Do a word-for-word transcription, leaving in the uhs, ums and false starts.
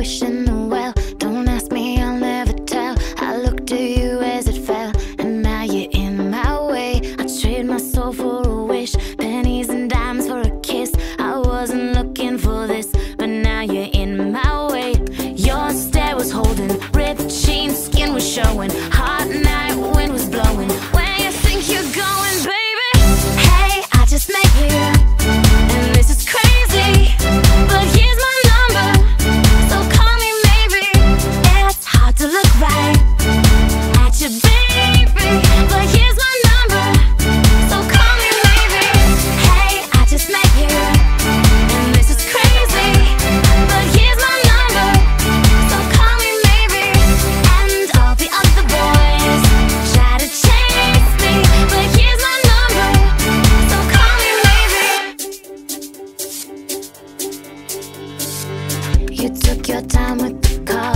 wishing the well. Don't ask me, I'll never tell. I looked at you as it fell, and now you're in my way. I trade my soul for a wish, pennies and dimes for a kiss. I wasn't looking for this, but now you're in my way. Your stare was holding, ripped jeans, skin was showing. Hot night, wind was blowing. Where you think you're going, baby? Hey, I just met you, and this is crazy, but here's my number, so call me maybe. It's hard to look right at you, baby, but here's my number, so call me maybe. Hey, I just met you, and this is crazy, but here's my number, so call me maybe. And all the other boys try to chase me, but here's my number, so call me maybe. You took your time with the call,